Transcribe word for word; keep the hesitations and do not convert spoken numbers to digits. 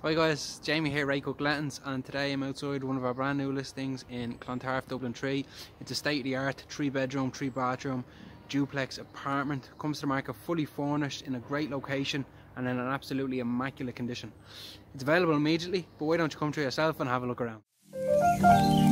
Hi guys, Jamie here, Raycook Lettings, and today I'm outside one of our brand new listings in Clontarf, Dublin three. It's a state-of-the-art three bedroom, three bathroom duplex apartment. Comes to the market fully furnished in a great location and in an absolutely immaculate condition. It's available immediately, but why don't you come to yourself and have a look around.